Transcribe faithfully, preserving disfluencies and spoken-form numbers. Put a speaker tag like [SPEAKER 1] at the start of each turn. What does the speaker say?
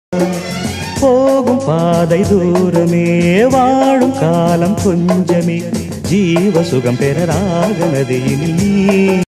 [SPEAKER 1] போகும் பாதை தூரமே வாழும் காலம் கொஞ்சமே ஜீவ சுகம் பெற ராக நதியில் நீ